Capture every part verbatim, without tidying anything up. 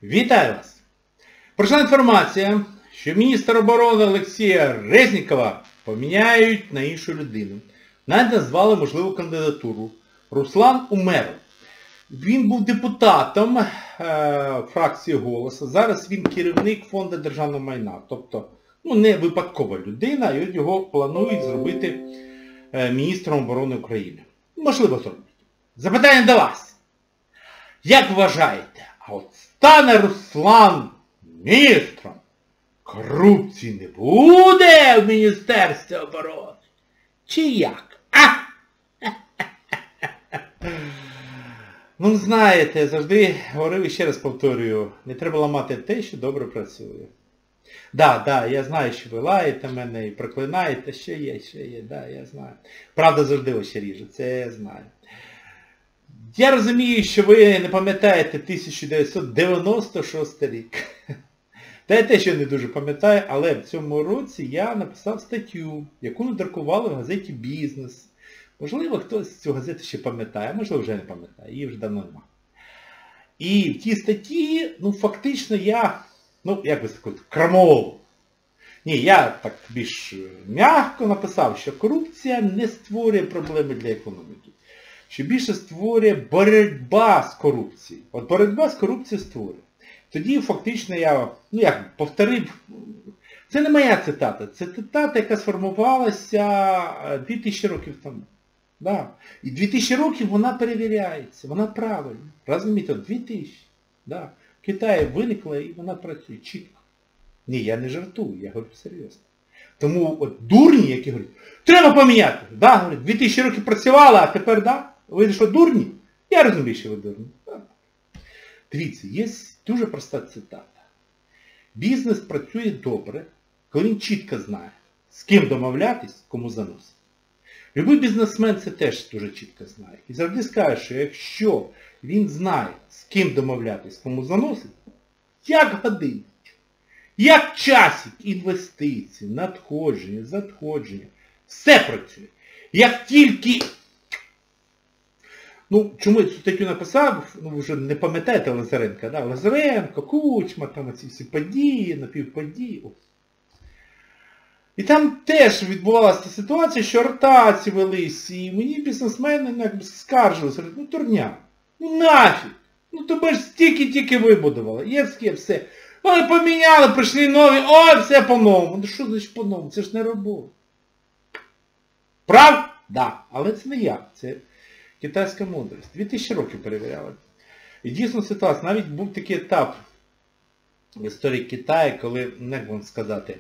Вітаю вас! Пройшла інформація, що міністра оборони Олексія Резнікова поміняють на іншу людину. Навіть назвали можливу кандидатуру. Руслан Умеров. Він був депутатом е, фракції «Голос», зараз він керівник Фонду державного майна. Тобто, ну, не випадкова людина, і от його планують зробити е, міністром оборони України. Можливо, зробити. Запитання до вас. Як вважаєте, а от стане Руслан міністром? Корупції не буде в Міністерстві оборони? Чи як? А? Ну, знаєте, завжди говорив і ще раз повторюю, не треба ламати те, що добре працює. Да, да, я знаю, що ви лаєте мене і проклинаєте, що є, що є, да, я знаю. Правда завжди очі ріже, це я знаю. Я розумію, що ви не пам'ятаєте тисяча дев'ятсот дев'яносто шостий рік. Та я те, що не дуже пам'ятаю, але в цьому році я написав статтю, яку надрукували в газеті «Бізнес». Можливо, хтось цю газету ще пам'ятає, можливо, вже не пам'ятає, її вже давно немає. І в тій статті, ну, фактично я, ну, як би сказати, крамолу. Ні, я так більш м'яко написав, що корупція не створює проблеми для економіки. Що більше створює боротьба з корупцією. От боротьба з корупцією створює. Тоді фактично я, ну як, повторив, це не моя цитата, це цитата, яка сформувалася дві тисячі років тому. Да. І дві тисячі років вона перевіряється, вона правильна. Розумієте, дві тисячі. Да. В Китаї виникла і вона працює чітко. Ні, я не жартую, я говорю серйозно. Тому от дурні, які говорять, треба поміняти. Да, говорять, дві тисячі років працювала, а тепер, да? Ви що, дурні? Я розумію, що ви дурні. Да. Дивіться, є дуже проста цитата. Бізнес працює добре, коли він чітко знає, з ким домовлятись, кому заносити. Любий бізнесмен це теж дуже чітко знає. І завжди скаже, що якщо він знає, з ким домовлятись, кому заносить, як годин, як часик, інвестиції, надходження, задходження, все працює. Як тільки... Ну, чому я цю статтю написав, ну, ви вже не пам'ятаєте Лазаренка, да? Лазаренко, Кучма, там ці всі події, напівподії. І там теж відбувалася ситуація, що ротації велись, і мені бізнесмени, ну, якби скаржилися, ну, турня, ну нафіг, ну тебе ж стільки-тільки вибудували, є все, все. Вони поміняли, прийшли нові, ой, все по-новому. Ну що значить по-новому? Це ж не робота. Прав? Так. Да. Але це не я, це китайська мудрість. Дві тисячі років перевіряли. І дійсно ситуація, навіть був такий етап в історії Китаю, коли, як вам сказати,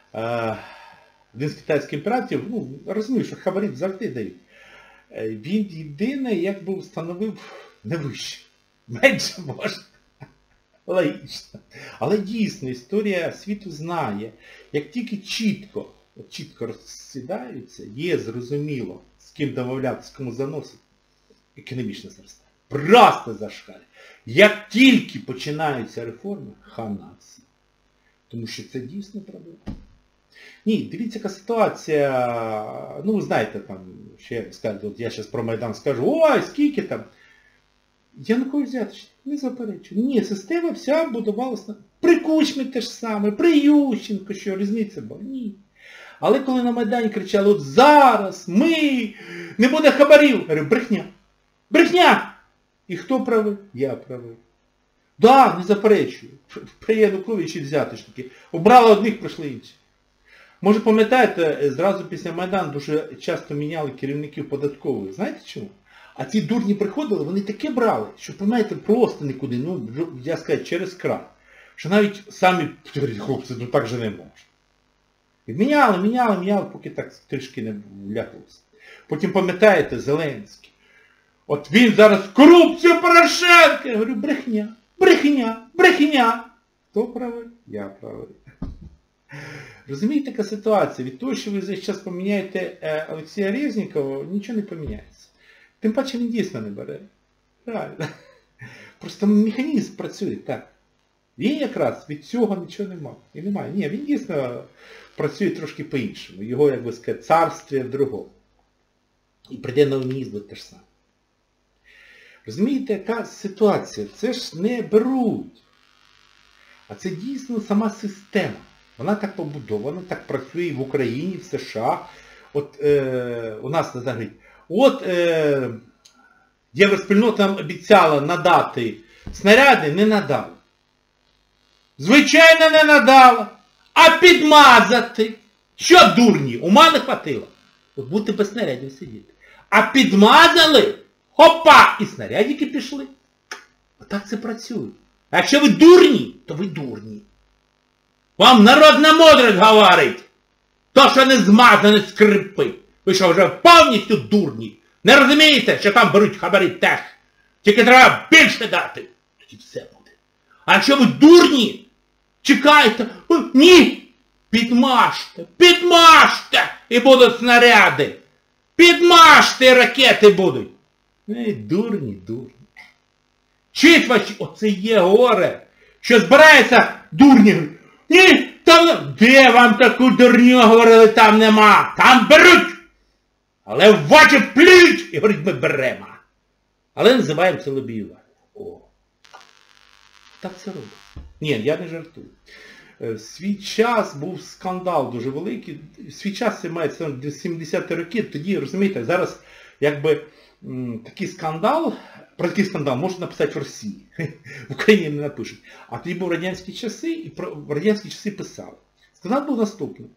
один з китайських імператорів, ну, розумію, що хабарів завжди дають. Він єдиний, як би встановив, не вище. Менше можна. Логічно. Але дійсно, історія світу знає, як тільки чітко, от чітко розсідаються, є зрозуміло, з ким домовлятися, кому заносити, економічне зростання. Просто зашкалює. Як тільки починаються реформи, хана всі. Тому що це дійсно проблема. Ні, дивіться, яка ситуація, ну ви знаєте, там, ще скажу, от я зараз про Майдан скажу, ой, скільки там. Янукович взяточник, не заперечую. Ні, система вся будувалася. При Кучмі те ж саме, при Ющенко, що різниця була? Ні. Але коли на Майдані кричали, от зараз ми, не буде хабарів, я говорю, брехня. Брехня! І хто правий? Я правий. Да, не заперечую. При Януковичі взяточники. Обрали одних, прийшли інші. Може пам'ятаєте, зразу після Майдану дуже часто міняли керівників податкових. Знаєте чому? А ці дурні приходили, вони таке брали, що, розумієте, просто нікуди, ну, я скажу, через край. Що навіть самі, хлопці, ну так же не можна. І міняли, міняли, міняли, поки так трішки не вляглося. Потім пам'ятаєте, Зеленський. От він зараз корупцію Порошенка. Я говорю, брехня, брехня, брехня. Хто правий? Я правий. Розумієте, така ситуація? Від того, що ви зараз поміняєте Олексія Резнікова, нічого не поміняється. Тим паче він дійсно не бере. Реально. Просто механізм працює так. Він якраз від цього нічого немає. І немає. Ні, він дійсно працює трошки по-іншому. Його, як би сказати, царстві в другому. І прийде на вниз буде те ж саме. Розумієте, яка ситуація? Це ж не беруть. А це дійсно сама система. Вона так побудована, так працює і в Україні, в США. От е, у нас не говорить, от е, євроспільнота нам обіцяла надати снаряди, не надала. Звичайно, не надала. А підмазати? Що дурні? Ума не хватило. От будете без снарядів сидіти. А підмазали? Хопа! І снарядики пішли. Отак це працює. А якщо ви дурні, то ви дурні. Вам народна мудрість говорить. То, що не змазане, скрипи. Ви що, вже повністю дурні? Не розумієте, що там беруть хабарі теж? Тільки треба більше дати. Тоді все буде. А якщо ви дурні, чекайте. Ні! Підмажте, підмажте! І будуть снаряди. Підмажте, і ракети будуть. Ей, дурні, дурні. Чить ваші, оце є горе, що збирається дурні. Ні, там, де вам таку дурню говорили, там нема. Там беруть. Але в очі плюють і говорять, ми беремо. Але називаємо це лобіювання. О. Так це робить. Ні, я не жартую. В свій час був скандал дуже великий. В свій час це мається сімдесяті роки, тоді, розумієте, зараз якби м, такий скандал, про такий скандал можна написати в Росії. В Україні не напишуть. А тоді був радянські часи, і про в радянські часи писали. Скандал був наступний.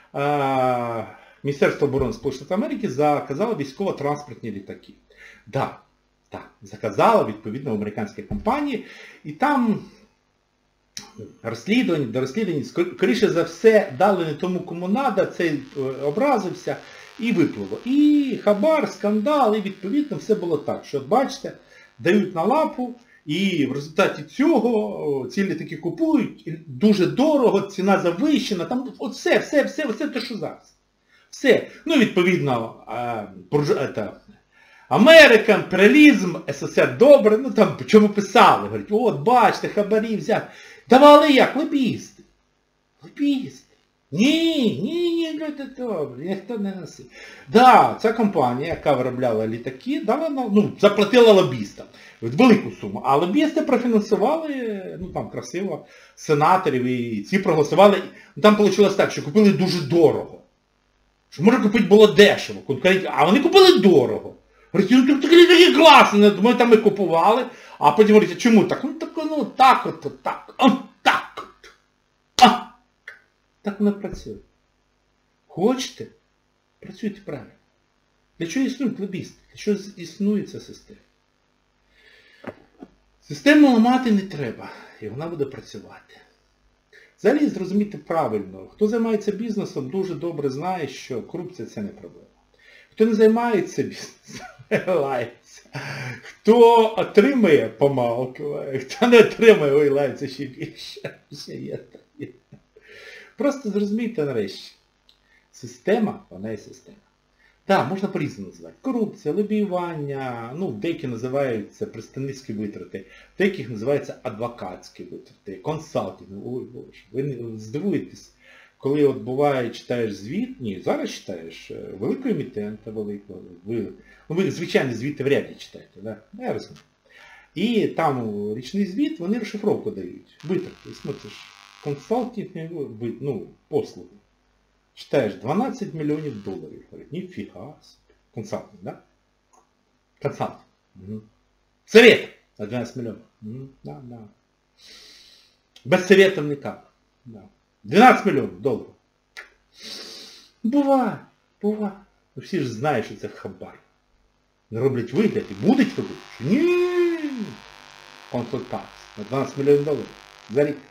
А, Міністерство оборони Сполучених Штатів Америки заказало військово-транспортні літаки. Так, так, заказало, відповідно, в американській компанії. І там розслідування, до розслідування, скоріше за все, дали не тому, кому треба, цей образився і виплило. І хабар, скандал, і відповідно все було так, що, бачите, дають на лапу, і в результаті цього ці літаки купують, дуже дорого, ціна завищена, там от все, все, все, все те, що зараз. Все. Ну, відповідно, Америка, імперіалізм, СССР добре, ну там, чому писали, говорять, от, бачите, хабарі взяти. Давали як? Лобісти. Лобісти. Ні, ні, ні, люди добрі, ніхто не носив. Да, ця компанія, яка виробляла літаки, дала, ну, заплатила лобістам велику суму. А лобісти профінансували, ну там красиво, сенаторів, і ці проголосували. Ну, там вийшло так, що купили дуже дорого. Що може купити було дешево, конкурентів, а вони купили дорого. Говорять, ну такі літаки класні, ми там і купували. А потім говорять, чому так? Ну так, ну так от, так, от так от. А! Так воно працює. Хочете? Працюйте правильно. Для чого існують лобісти? Для чого існує ця система? Систему ламати не треба, і вона буде працювати. Взагалі, зрозуміти правильно, хто займається бізнесом, дуже добре знає, що корупція – це не проблема. Хто не займається бізнесом, лається. Хто отримує, помалкиває, хто не отримує, ой, лається ще більше. Ще є, є. Просто зрозумійте нарешті. Система, вона є система. Так, можна по-різному називати. Корупція, лобіювання, ну, деякі називають це представницькі витрати, деяких називаються адвокатські витрати, консалтинг. Ой, боже, ви не здивуєтесь. Коли от буває, читаєш звіт, ні, зараз читаєш великого емітента, великого, ви, ну ви звичайно звіти вряд ли читаєте, да? Я розумію. І там річний звіт, вони розшифровку дають, витрати, смотриш, консалтинг, ну, послуги. Читаєш дванадцять мільйонів доларів, говорить, ніфіга, консалтинг, да? Консалтинг. Угу. Совет на дванадцять мільйонів. Угу. Да, да. Без советів никак. Да. дванадцять мільйонів доларів. Буває, буває. Ну, всі ж знають, що це хабар. Не роблять вигляд і будуть робити. Ні. Консультація. На дванадцять мільйонів доларів. За рік.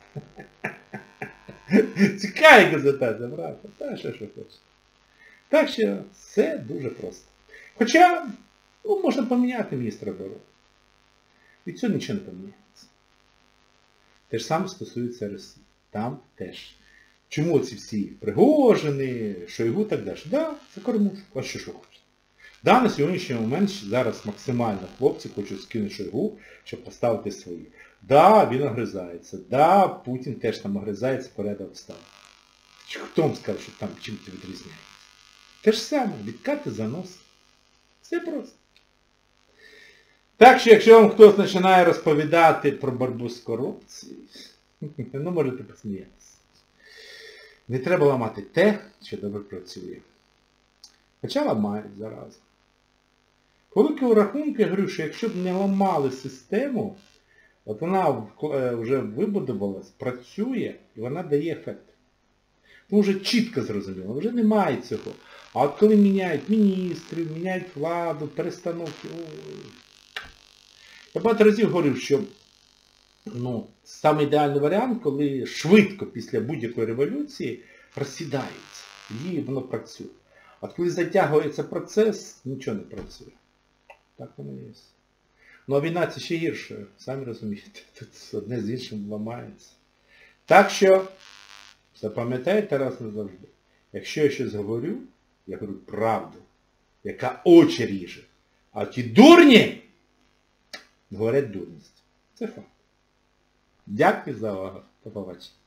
Цікаві консультація, правда? Та що, що хочеш. Так що все дуже просто. Хоча, ну, можна поміняти міністра оборони. Від цього нічого не поміняється. Те ж саме стосується Росії. Там теж. Чому ці всі Пригожини, Шойгу і так далі? Да, це кормушка. А що що хочете? Да, на сьогоднішній момент зараз максимально хлопці хочуть скинути Шойгу, щоб поставити свої. Да, він огризається. Да, Путін теж там огризається, порядок став. Хто вам сказав, що там чим це відрізняється? Те ж саме, відкати занос. Все просто. Так що, якщо вам хтось починає розповідати про боротьбу з корупцією, Ну, можете посміятися. Не треба ламати те, що добре працює. Хоча ламають зараза. По великому рахунку, я говорю, що якщо б не ламали систему, от вона вже вибудувалась, працює, і вона дає ефект. Ну, вже чітко зрозуміло, вже немає цього. А от коли міняють міністрів, міняють владу, перестановки... Ой. Я багато разів говорив, що ну, саме ідеальний варіант, коли швидко після будь-якої революції розсідається. Тоді воно працює. А коли затягується процес, нічого не працює. Так воно є. Ну а війна це ще гірше, самі розумієте, тут одне з іншим ламається. Так що, запам'ятайте раз назавжди, якщо я щось говорю, я говорю правду, яка очі ріже. А ті дурні говорять дурність. Це факт. Дякую за увагу. До побачення.